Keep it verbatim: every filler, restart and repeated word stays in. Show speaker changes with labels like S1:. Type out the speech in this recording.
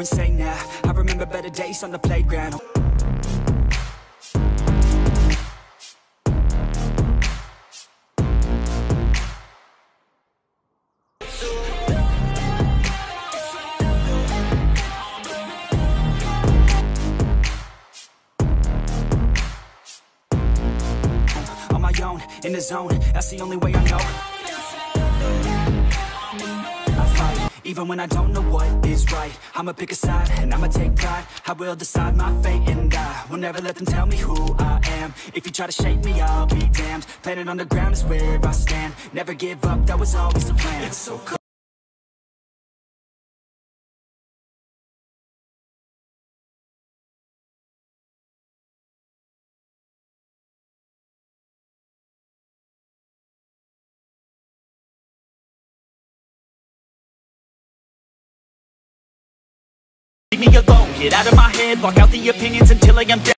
S1: insane now. I remember better days on the playground. On my own, in the zone, that's the only way I know. I fight, even when I don't know what is right. I'ma pick a side, and I'ma take pride. I will decide my fate, and I will never let them tell me who I am. If you try to shake me, I'll be damned. Planet on the ground is where I stand. Never give up, that was always the plan. It's so cool. Leave me alone, get out of my head, block out the opinions until I am dead.